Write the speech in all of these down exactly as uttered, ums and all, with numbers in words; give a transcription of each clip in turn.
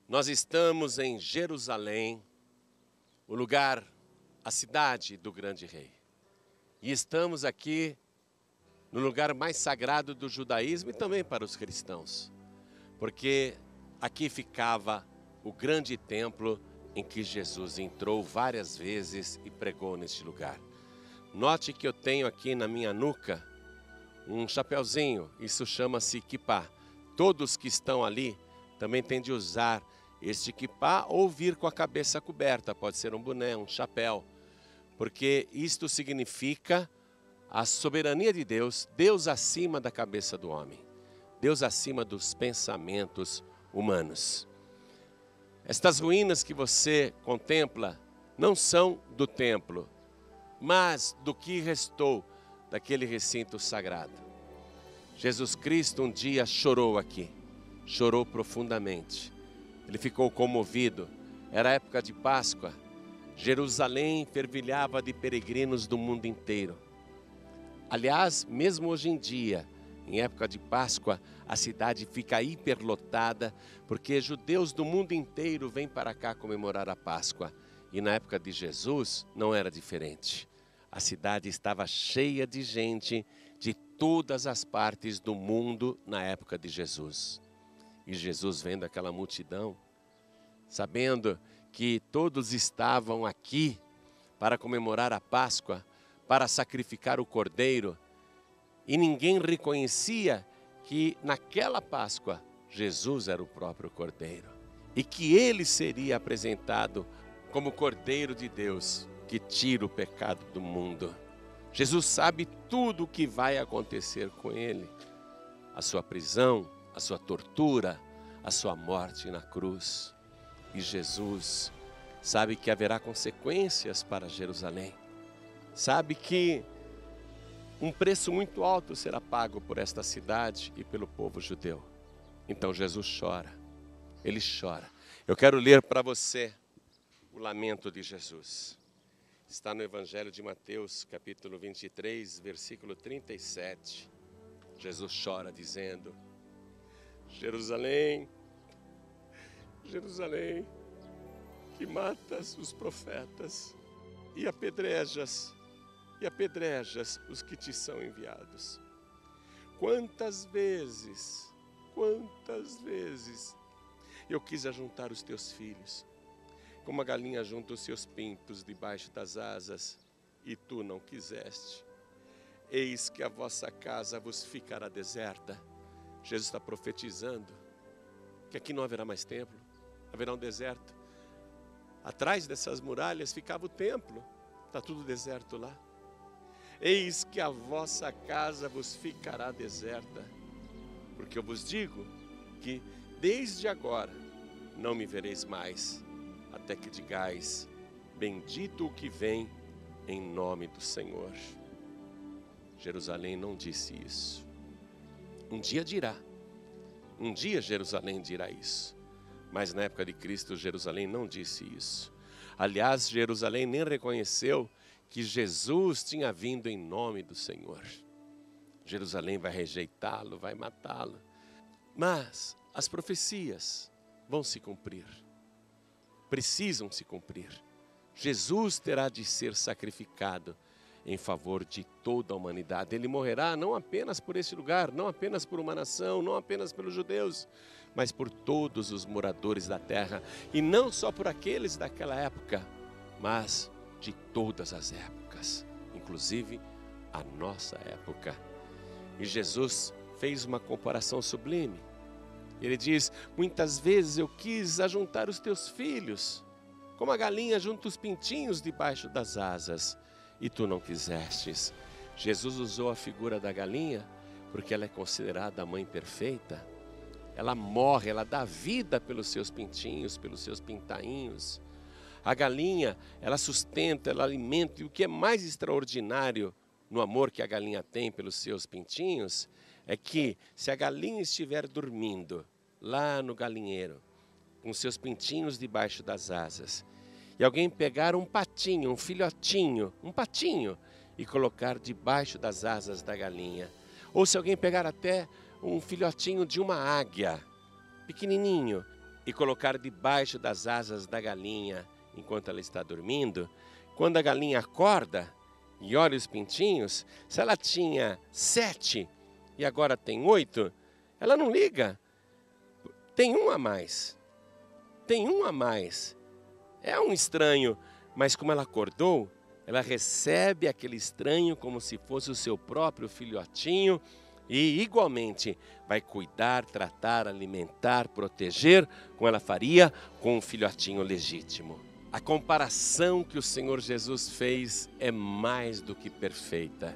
Nós estamos em Jerusalém, o lugar, a cidade do grande rei. E estamos aqui no lugar mais sagrado do judaísmo e também para os cristãos. Porque aqui ficava o grande templo em que Jesus entrou várias vezes e pregou neste lugar. Note que eu tenho aqui na minha nuca um chapeuzinho, isso chama-se kippá. Todos que estão ali também têm de usar este kippá ou vir com a cabeça coberta, pode ser um boné, um chapéu, porque isto significa a soberania de Deus, Deus acima da cabeça do homem, Deus acima dos pensamentos humanos. Estas ruínas que você contempla não são do templo, mas do que restou daquele recinto sagrado. Jesus Cristo um dia chorou aqui, chorou profundamente. Ele ficou comovido, era época de Páscoa, Jerusalém fervilhava de peregrinos do mundo inteiro. Aliás, mesmo hoje em dia, em época de Páscoa, a cidade fica hiperlotada, porque judeus do mundo inteiro vêm para cá comemorar a Páscoa. E na época de Jesus não era diferente. A cidade estava cheia de gente de todas as partes do mundo na época de Jesus. E Jesus vendo aquela multidão, sabendo que todos estavam aqui para comemorar a Páscoa, para sacrificar o cordeiro, e ninguém reconhecia que naquela Páscoa Jesus era o próprio cordeiro, e que ele seria apresentado como Cordeiro de Deus, que tira o pecado do mundo. Jesus sabe tudo o que vai acontecer com ele, a sua prisão, a sua tortura, a sua morte na cruz. E Jesus sabe que haverá consequências para Jerusalém. Sabe que um preço muito alto será pago por esta cidade e pelo povo judeu. Então Jesus chora, ele chora. Eu quero ler para você o lamento de Jesus. Está no Evangelho de Mateus, capítulo vinte e três, versículo trinta e sete. Jesus chora dizendo: Jerusalém, Jerusalém, que matas os profetas e apedrejas, e apedrejas os que te são enviados. Quantas vezes, quantas vezes eu quis ajuntar os teus filhos, como a galinha junta os seus pintos debaixo das asas, e tu não quiseste. Eis que a vossa casa vos ficará deserta. Jesus está profetizando que aqui não haverá mais templo, haverá um deserto. Atrás dessas muralhas ficava o templo, está tudo deserto lá. Eis que a vossa casa vos ficará deserta, porque eu vos digo que desde agora não me vereis mais, até que digais: bendito o que vem em nome do Senhor. Jerusalém não disse isso. Um dia dirá, um dia Jerusalém dirá isso. Mas na época de Cristo, Jerusalém não disse isso. Aliás, Jerusalém nem reconheceu que Jesus tinha vindo em nome do Senhor. Jerusalém vai rejeitá-lo, vai matá-lo. Mas as profecias vão se cumprir. Precisam se cumprir. Jesus terá de ser sacrificado em favor de toda a humanidade. Ele morrerá não apenas por esse lugar, não apenas por uma nação, não apenas pelos judeus, mas por todos os moradores da terra, e não só por aqueles daquela época, mas de todas as épocas, inclusive a nossa época. E Jesus fez uma comparação sublime. Ele diz: muitas vezes eu quis ajuntar os teus filhos, como a galinha junta os pintinhos debaixo das asas, e tu não quisestes. Jesus usou a figura da galinha porque ela é considerada a mãe perfeita. Ela morre, ela dá vida pelos seus pintinhos, pelos seus pintainhos. A galinha, ela sustenta, ela alimenta, e o que é mais extraordinário no amor que a galinha tem pelos seus pintinhos, é que se a galinha estiver dormindo lá no galinheiro, com seus pintinhos debaixo das asas, e alguém pegar um patinho, um filhotinho, um patinho, e colocar debaixo das asas da galinha, ou se alguém pegar até um filhotinho de uma águia, pequenininho, e colocar debaixo das asas da galinha enquanto ela está dormindo, quando a galinha acorda e olha os pintinhos, se ela tinha sete e agora tem oito, ela não liga. Tem um a mais. Tem um a mais. É um estranho, mas como ela acordou, ela recebe aquele estranho como se fosse o seu próprio filhotinho e igualmente vai cuidar, tratar, alimentar, proteger, como ela faria com um filhotinho legítimo. A comparação que o Senhor Jesus fez é mais do que perfeita,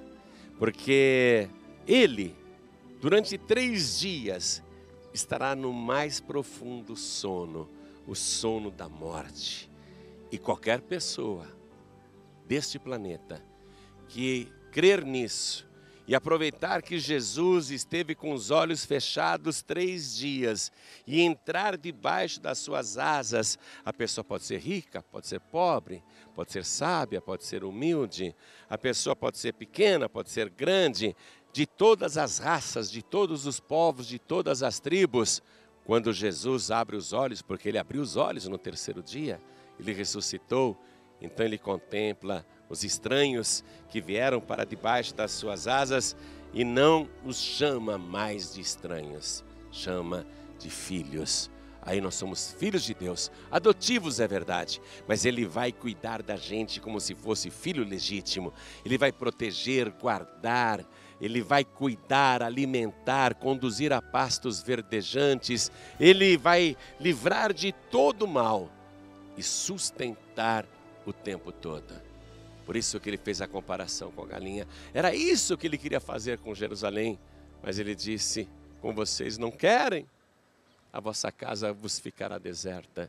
porque Ele, durante três dias, estará no mais profundo sono, o sono da morte. E qualquer pessoa deste planeta que crer nisso e aproveitar que Jesus esteve com os olhos fechados três dias e entrar debaixo das suas asas, a pessoa pode ser rica, pode ser pobre, pode ser sábia, pode ser humilde, a pessoa pode ser pequena, pode ser grande, de todas as raças, de todos os povos, de todas as tribos. Quando Jesus abre os olhos, porque ele abriu os olhos no terceiro dia, ele ressuscitou, então ele contempla os estranhos que vieram para debaixo das suas asas e não os chama mais de estranhos, chama de filhos. Aí nós somos filhos de Deus, adotivos é verdade, mas Ele vai cuidar da gente como se fosse filho legítimo. Ele vai proteger, guardar, Ele vai cuidar, alimentar, conduzir a pastos verdejantes. Ele vai livrar de todo mal e sustentar o tempo todo. Por isso que ele fez a comparação com a galinha. Era isso que ele queria fazer com Jerusalém. Mas ele disse, como vocês não querem, a vossa casa vos ficará deserta.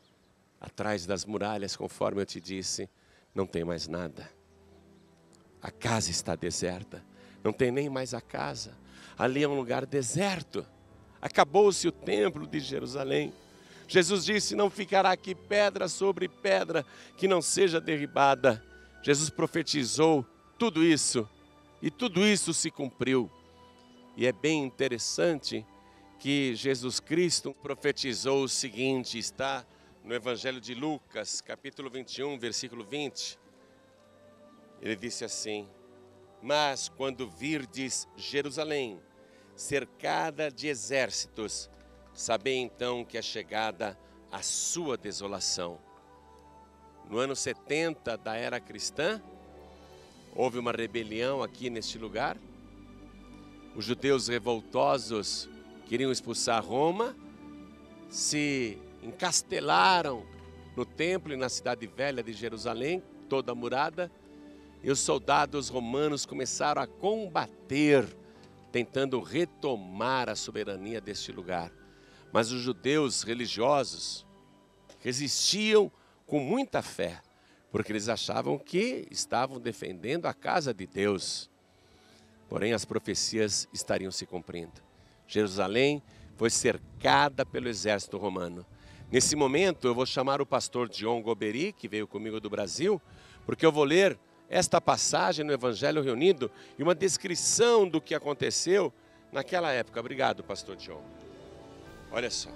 Atrás das muralhas, conforme eu te disse, não tem mais nada. A casa está deserta. Não tem nem mais a casa. Ali é um lugar deserto. Acabou-se o templo de Jerusalém. Jesus disse, não ficará aqui pedra sobre pedra que não seja derribada. Jesus profetizou tudo isso, e tudo isso se cumpriu. E é bem interessante que Jesus Cristo profetizou o seguinte, está no Evangelho de Lucas, capítulo vinte e um, versículo vinte. Ele disse assim, mas quando virdes Jerusalém, cercada de exércitos, sabei então que é chegada a sua desolação. No ano setenta da era cristã, houve uma rebelião aqui neste lugar. Os judeus revoltosos queriam expulsar Roma, se encastelaram no templo e na cidade velha de Jerusalém, toda murada, e os soldados romanos começaram a combater, tentando retomar a soberania deste lugar. Mas os judeus religiosos resistiam com muita fé, porque eles achavam que estavam defendendo a casa de Deus. Porém, as profecias estariam se cumprindo. Jerusalém foi cercada pelo exército romano. Nesse momento, eu vou chamar o pastor John Goberi, que veio comigo do Brasil, porque eu vou ler esta passagem no Evangelho Reunido e uma descrição do que aconteceu naquela época. Obrigado, pastor John. Olha só.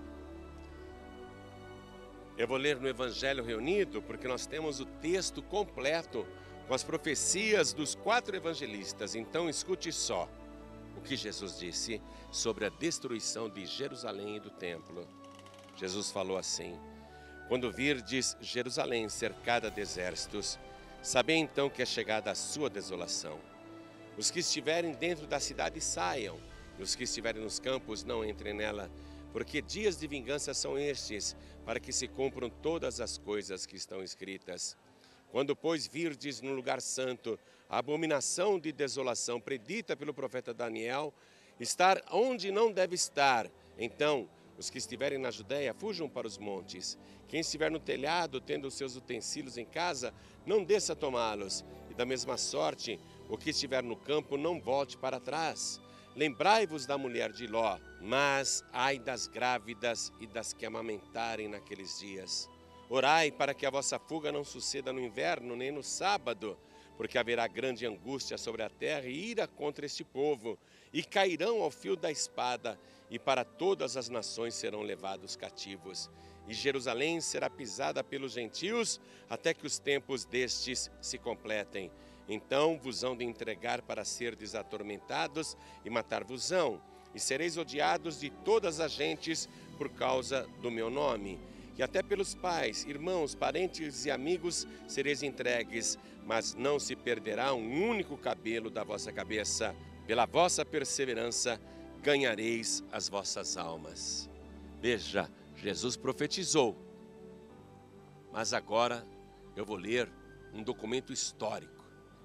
Eu vou ler no Evangelho Reunido, porque nós temos o texto completo com as profecias dos quatro evangelistas. Então escute só o que Jesus disse sobre a destruição de Jerusalém e do templo. Jesus falou assim, quando virdes Jerusalém cercada de exércitos, sabei então que é chegada a sua desolação. Os que estiverem dentro da cidade saiam, e os que estiverem nos campos não entrem nela, porque dias de vingança são estes, para que se cumpram todas as coisas que estão escritas. Quando, pois, virdes no lugar santo a abominação de desolação predita pelo profeta Daniel, estar onde não deve estar, então os que estiverem na Judéia fujam para os montes. Quem estiver no telhado, tendo os seus utensílios em casa, não desça a tomá-los. E da mesma sorte, o que estiver no campo, não volte para trás. Lembrai-vos da mulher de Ló, mas ai das grávidas e das que amamentarem naqueles dias. Orai para que a vossa fuga não suceda no inverno, nem no sábado, porque haverá grande angústia sobre a terra e ira contra este povo, e cairão ao fio da espada, e para todas as nações serão levados cativos. E Jerusalém será pisada pelos gentios, até que os tempos destes se completem. Então vos hão de entregar para serdes atormentados e matar-vos-ão, e sereis odiados de todas as gentes por causa do meu nome. E até pelos pais, irmãos, parentes e amigos sereis entregues, mas não se perderá um único cabelo da vossa cabeça. Pela vossa perseverança ganhareis as vossas almas. Veja, Jesus profetizou, mas agora eu vou ler um documento histórico,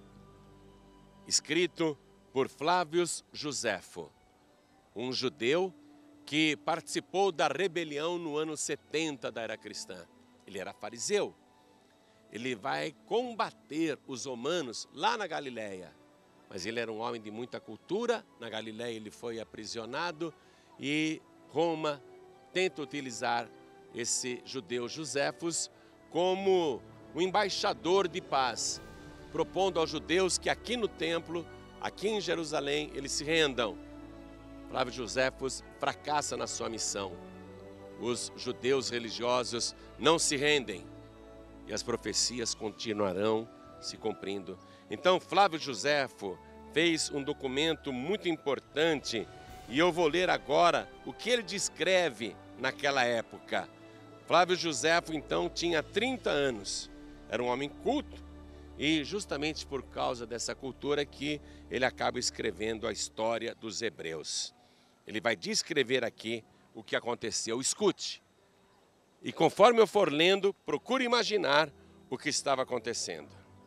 escrito por Flávio Joséfo, um judeu que participou da rebelião no ano setenta da era cristã. Ele era fariseu. Ele vai combater os romanos lá na Galileia, mas ele era um homem de muita cultura. Na Galileia ele foi aprisionado e Roma tenta utilizar esse judeu Joséfos como o embaixador de paz, propondo aos judeus que aqui no templo, aqui em Jerusalém, eles se rendam. Flávio Joséfos fracassa na sua missão. Os judeus religiosos não se rendem e as profecias continuarão se cumprindo. Então Flávio Joséfo fez um documento muito importante e eu vou ler agora o que ele descreve naquela época. Flávio Joséfo então tinha trinta anos, era um homem culto e justamente por causa dessa cultura que ele acaba escrevendo a história dos hebreus. Ele vai descrever aqui o que aconteceu. Escute. E conforme eu for lendo, procure imaginar o que estava acontecendo.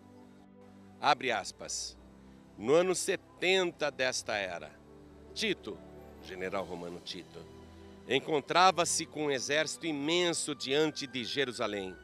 Abre aspas. No ano setenta desta era, Tito, general romano Tito, encontrava-se com um exército imenso diante de Jerusalém.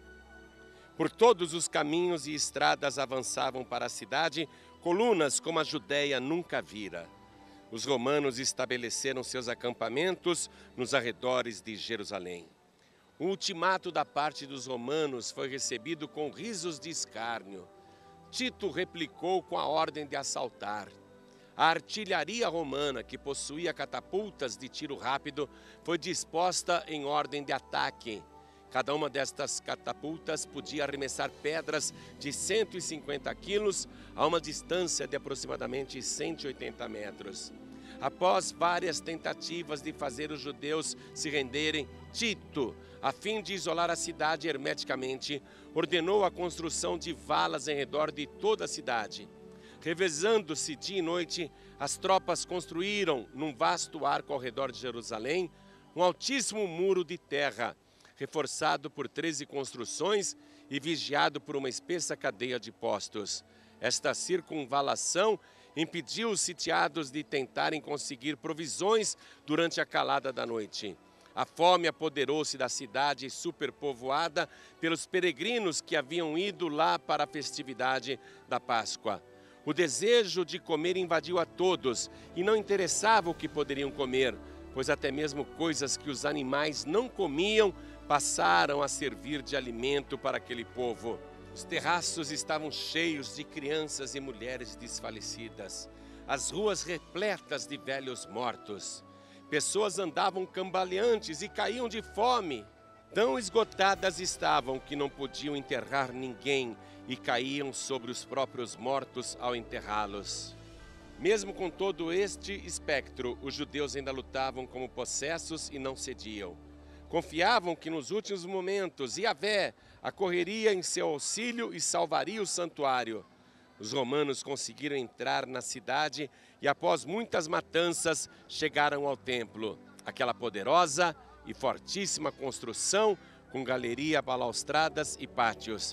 Por todos os caminhos e estradas avançavam para a cidade colunas como a Judéia nunca vira. Os romanos estabeleceram seus acampamentos nos arredores de Jerusalém. O ultimato da parte dos romanos foi recebido com risos de escárnio. Tito replicou com a ordem de assaltar. A artilharia romana, que possuía catapultas de tiro rápido, foi disposta em ordem de ataque. Cada uma destas catapultas podia arremessar pedras de cento e cinquenta quilos a uma distância de aproximadamente cento e oitenta metros. Após várias tentativas de fazer os judeus se renderem, Tito, a fim de isolar a cidade hermeticamente, ordenou a construção de valas em redor de toda a cidade. Revezando-se dia e noite, as tropas construíram, num vasto arco ao redor de Jerusalém, um altíssimo muro de terra, reforçado por treze construções e vigiado por uma espessa cadeia de postos. Esta circunvalação impediu os sitiados de tentarem conseguir provisões durante a calada da noite. A fome apoderou-se da cidade superpovoada pelos peregrinos que haviam ido lá para a festividade da Páscoa. O desejo de comer invadiu a todos e não interessava o que poderiam comer, pois até mesmo coisas que os animais não comiam passaram a servir de alimento para aquele povo. Os terraços estavam cheios de crianças e mulheres desfalecidas, as ruas repletas de velhos mortos. Pessoas andavam cambaleantes e caíam de fome. Tão esgotadas estavam que não podiam enterrar ninguém e caíam sobre os próprios mortos ao enterrá-los. Mesmo com todo este espectro, os judeus ainda lutavam como possessos e não cediam. Confiavam que nos últimos momentos Yahvé acorreria em seu auxílio e salvaria o santuário. Os romanos conseguiram entrar na cidade e, após muitas matanças, chegaram ao templo. Aquela poderosa e fortíssima construção com galeria, balaustradas e pátios.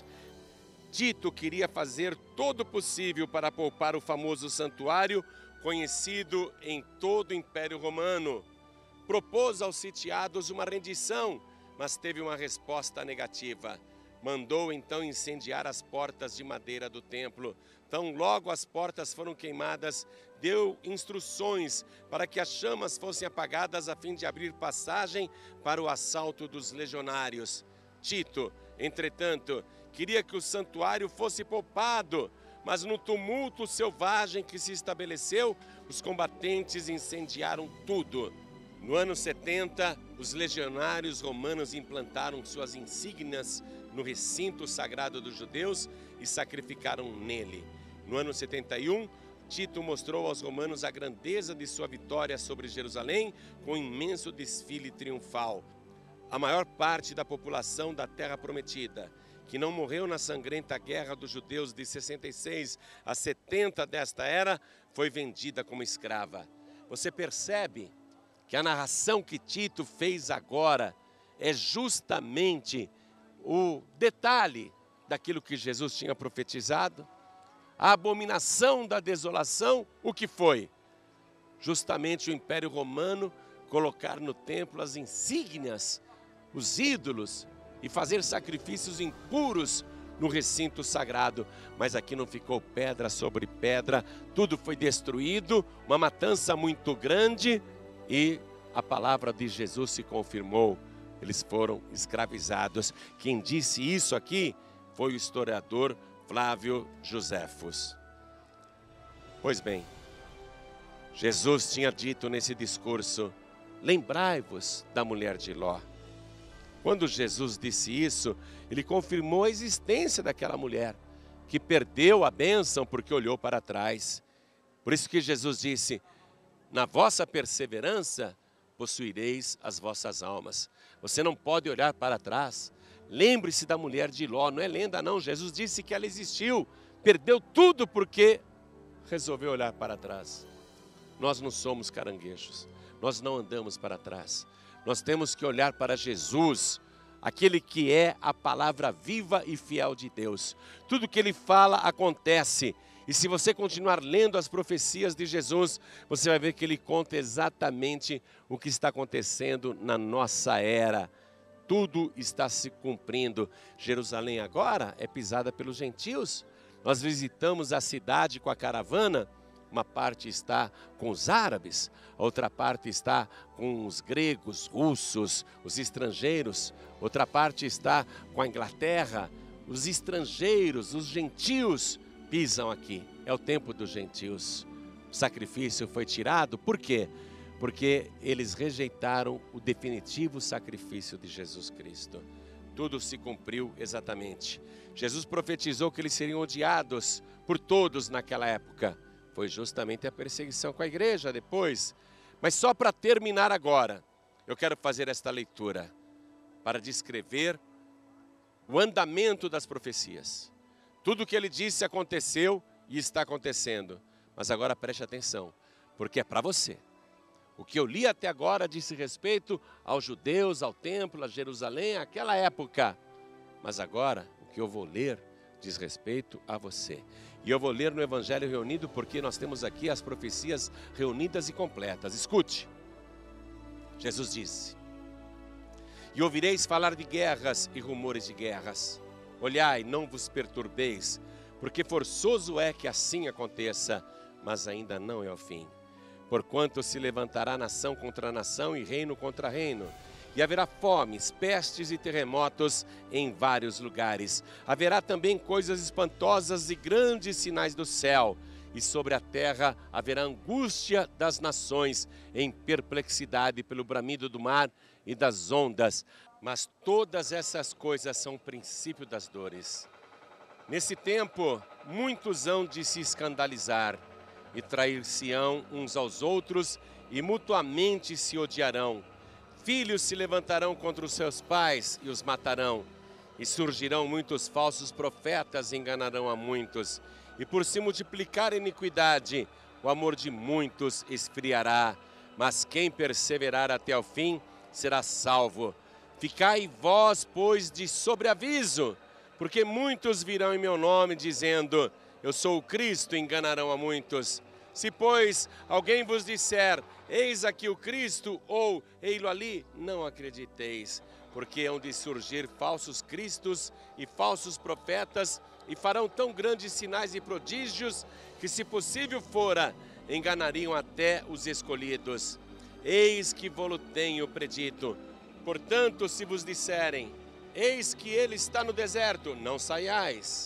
Tito queria fazer todo o possível para poupar o famoso santuário, conhecido em todo o Império Romano. Propôs aos sitiados uma rendição, mas teve uma resposta negativa. Mandou então incendiar as portas de madeira do templo. Tão logo as portas foram queimadas, deu instruções para que as chamas fossem apagadas a fim de abrir passagem para o assalto dos legionários. Tito, entretanto, queria que o santuário fosse poupado, mas no tumulto selvagem que se estabeleceu, os combatentes incendiaram tudo. No ano setenta, os legionários romanos implantaram suas insígnias no recinto sagrado dos judeus e sacrificaram nele. No ano setenta e um, Tito mostrou aos romanos a grandeza de sua vitória sobre Jerusalém com um imenso desfile triunfal. A maior parte da população da Terra Prometida, que não morreu na sangrenta guerra dos judeus de sessenta e seis a setenta desta era, foi vendida como escrava. Você percebe que a narração que Tito fez agora é justamente o detalhe daquilo que Jesus tinha profetizado? A abominação da desolação, o que foi? Justamente o Império Romano colocar no templo as insígnias, os ídolos, e fazer sacrifícios impuros no recinto sagrado. Mas aqui não ficou pedra sobre pedra, tudo foi destruído, uma matança muito grande, e a palavra de Jesus se confirmou. Eles foram escravizados. Quem disse isso aqui foi o historiador Flávio Joséfos. Pois bem, Jesus tinha dito nesse discurso: lembrai-vos da mulher de Ló. Quando Jesus disse isso, ele confirmou a existência daquela mulher, que perdeu a bênção porque olhou para trás. Por isso que Jesus disse: na vossa perseverança possuireis as vossas almas. Você não pode olhar para trás. Lembre-se da mulher de Ló, não é lenda não, Jesus disse que ela existiu, perdeu tudo porque resolveu olhar para trás. Nós não somos caranguejos, nós não andamos para trás, nós temos que olhar para Jesus, aquele que é a palavra viva e fiel de Deus. Tudo que ele fala acontece, e se você continuar lendo as profecias de Jesus, você vai ver que ele conta exatamente o que está acontecendo na nossa era. Tudo está se cumprindo. Jerusalém agora é pisada pelos gentios. Nós visitamos a cidade com a caravana. Uma parte está com os árabes, a outra parte está com os gregos, russos, os estrangeiros. Outra parte está com a Inglaterra. Os estrangeiros, os gentios pisam aqui. É o tempo dos gentios. O sacrifício foi tirado. Por quê? Porque eles rejeitaram o definitivo sacrifício de Jesus Cristo. Tudo se cumpriu exatamente. Jesus profetizou que eles seriam odiados por todos naquela época. Foi justamente a perseguição com a igreja depois. Mas só para terminar agora, eu quero fazer esta leitura para descrever o andamento das profecias. Tudo o que ele disse aconteceu e está acontecendo. Mas agora preste atenção, porque é para você. O que eu li até agora disse respeito aos judeus, ao templo, a Jerusalém, àquela época. Mas agora, o que eu vou ler diz respeito a você. E eu vou ler no Evangelho Reunido, porque nós temos aqui as profecias reunidas e completas. Escute. Jesus disse: e ouvireis falar de guerras e rumores de guerras. Olhai, não vos perturbeis, porque forçoso é que assim aconteça, mas ainda não é o fim. Porquanto se levantará nação contra nação e reino contra reino, e haverá fomes, pestes e terremotos em vários lugares. Haverá também coisas espantosas e grandes sinais do céu, e sobre a terra haverá angústia das nações, em perplexidade pelo bramido do mar e das ondas. Mas todas essas coisas são o princípio das dores. Nesse tempo, muitos hão de se escandalizar, e trair-se-ão uns aos outros, e mutuamente se odiarão. Filhos se levantarão contra os seus pais e os matarão. E surgirão muitos falsos profetas e enganarão a muitos. E por se multiplicar a iniquidade, o amor de muitos esfriará. Mas quem perseverar até o fim será salvo. Ficai vós, pois, de sobreaviso, porque muitos virão em meu nome, dizendo: eu sou o Cristo, e enganarão a muitos. Se, pois, alguém vos disser: eis aqui o Cristo, ou ei-lo ali, não acrediteis, porque hão de surgir falsos cristos e falsos profetas, e farão tão grandes sinais e prodígios, que, se possível fora, enganariam até os escolhidos. Eis que vô-lo tenho predito. Portanto, se vos disserem: eis que ele está no deserto, não saiais.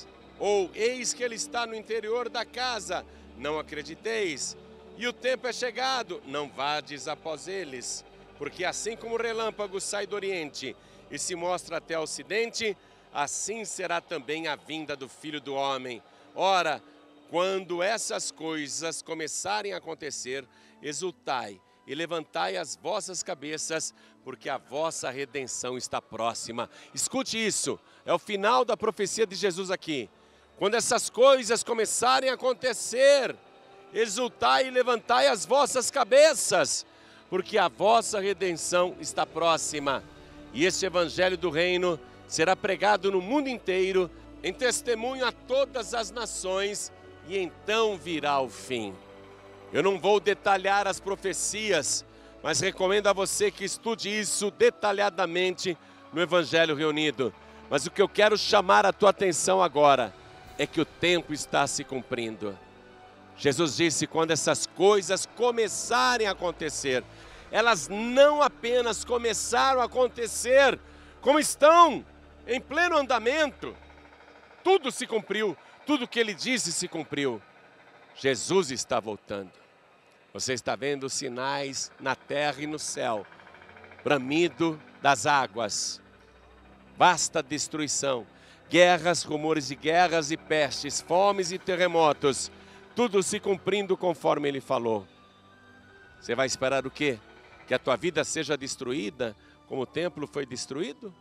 Ou eis que ele está no interior da casa, não acrediteis. E o tempo é chegado, não vades após eles. Porque assim como o relâmpago sai do oriente e se mostra até o ocidente, assim será também a vinda do Filho do Homem. Ora, quando essas coisas começarem a acontecer, exultai e levantai as vossas cabeças, porque a vossa redenção está próxima. Escute isso, é o final da profecia de Jesus aqui. Quando essas coisas começarem a acontecer, exultai e levantai as vossas cabeças, porque a vossa redenção está próxima. E este evangelho do reino será pregado no mundo inteiro, em testemunho a todas as nações, e então virá o fim. Eu não vou detalhar as profecias, mas recomendo a você que estude isso detalhadamente no Evangelho Reunido. Mas o que eu quero chamar a tua atenção agora é que o tempo está se cumprindo. Jesus disse, quando essas coisas começarem a acontecer, elas não apenas começaram a acontecer, como estão em pleno andamento. Tudo se cumpriu, tudo que ele disse se cumpriu. Jesus está voltando. Você está vendo sinais na terra e no céu, bramido das águas, vasta destruição, guerras, rumores de guerras e pestes, fomes e terremotos, tudo se cumprindo conforme ele falou. Você vai esperar o quê? Que a tua vida seja destruída como o templo foi destruído?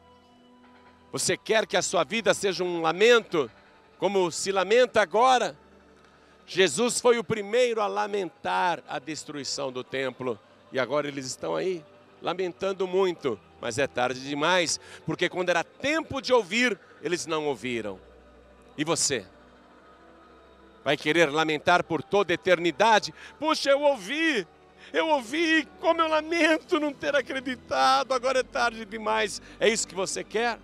Você quer que a sua vida seja um lamento, como se lamenta agora? Jesus foi o primeiro a lamentar a destruição do templo. E agora eles estão aí, lamentando muito. Mas é tarde demais, porque quando era tempo de ouvir, eles não ouviram. E você? Vai querer lamentar por toda a eternidade? Puxa, eu ouvi, eu ouvi, como eu lamento não ter acreditado, agora é tarde demais. É isso que você quer?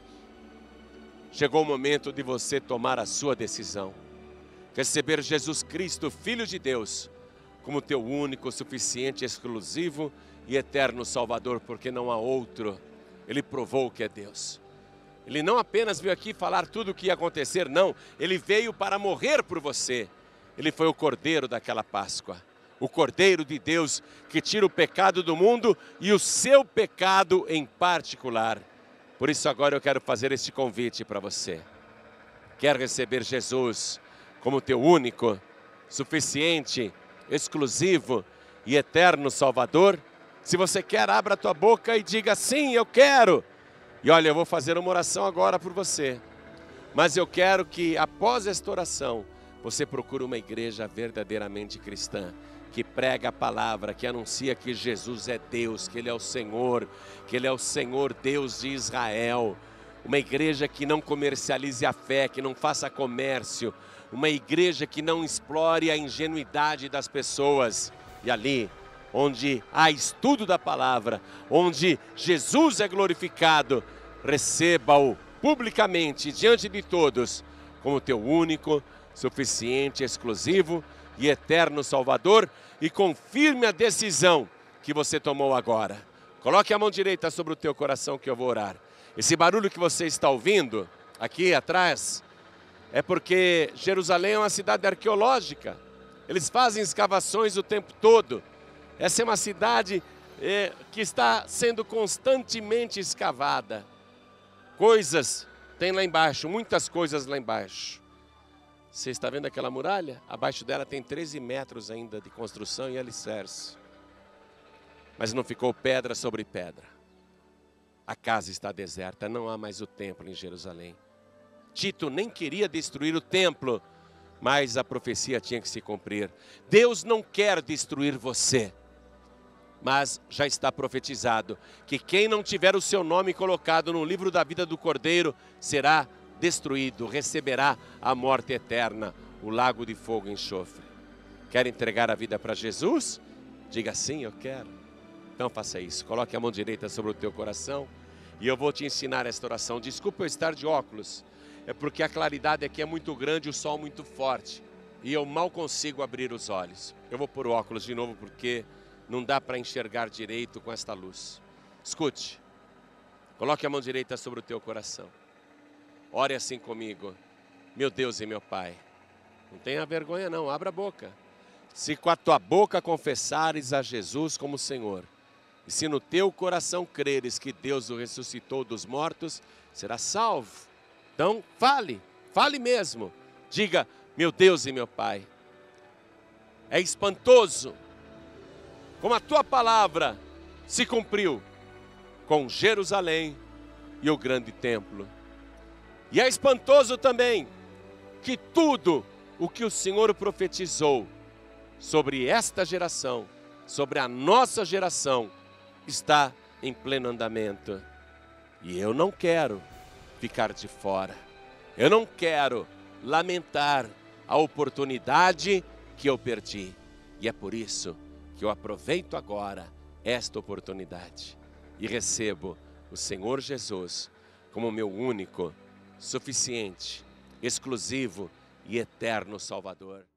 Chegou o momento de você tomar a sua decisão. Receber Jesus Cristo, Filho de Deus, como teu único, suficiente, exclusivo e eterno Salvador, porque não há outro. Ele provou que é Deus. Ele não apenas veio aqui falar tudo o que ia acontecer, não. Ele veio para morrer por você. Ele foi o Cordeiro daquela Páscoa. O Cordeiro de Deus que tira o pecado do mundo e o seu pecado em particular. Por isso agora eu quero fazer este convite para você. Quer receber Jesus como teu único, suficiente, exclusivo e eterno Salvador? Se você quer, abra a tua boca e diga sim, eu quero. E olha, eu vou fazer uma oração agora por você. Mas eu quero que após esta oração, você procure uma igreja verdadeiramente cristã, que prega a palavra, que anuncia que Jesus é Deus, que Ele é o Senhor, que Ele é o Senhor Deus de Israel. Uma igreja que não comercialize a fé, que não faça comércio. Uma igreja que não explore a ingenuidade das pessoas. E ali, onde há estudo da palavra, onde Jesus é glorificado, receba-o publicamente, diante de todos, como teu único, suficiente, exclusivo e eterno Salvador, e confirme a decisão que você tomou agora. Coloque a mão direita sobre o teu coração que eu vou orar. Esse barulho que você está ouvindo, aqui atrás, é porque Jerusalém é uma cidade arqueológica. Eles fazem escavações o tempo todo. Essa é uma cidade é, que está sendo constantemente escavada. Coisas tem lá embaixo, muitas coisas lá embaixo. Você está vendo aquela muralha? Abaixo dela tem treze metros ainda de construção e alicerce. Mas não ficou pedra sobre pedra. A casa está deserta, não há mais o templo em Jerusalém. Tito nem queria destruir o templo, mas a profecia tinha que se cumprir. Deus não quer destruir você, mas já está profetizado que quem não tiver o seu nome colocado no livro da vida do Cordeiro será destruído, receberá a morte eterna, o lago de fogo e enxofre. Quer entregar a vida para Jesus? Diga sim, eu quero. Então faça isso, coloque a mão direita sobre o teu coração e eu vou te ensinar esta oração. Desculpa eu estar de óculos, é porque a claridade aqui é muito grande, o sol muito forte e eu mal consigo abrir os olhos. Eu vou pôr o óculos de novo porque não dá para enxergar direito com esta luz. Escute, coloque a mão direita sobre o teu coração. Ore assim comigo. meu Deus e meu Pai. Não tenha vergonha não, abra a boca. Se com a tua boca confessares a Jesus como Senhor, e se no teu coração creres que Deus o ressuscitou dos mortos, serás salvo. Então fale, fale mesmo. Diga, meu Deus e meu Pai. É espantoso como a tua palavra se cumpriu com Jerusalém e o grande templo. E é espantoso também que tudo o que o Senhor profetizou sobre esta geração, sobre a nossa geração, está em pleno andamento. E eu não quero ficar de fora. Eu não quero lamentar a oportunidade que eu perdi. E é por isso que eu aproveito agora esta oportunidade e recebo o Senhor Jesus como meu único, suficiente, exclusivo e eterno Salvador.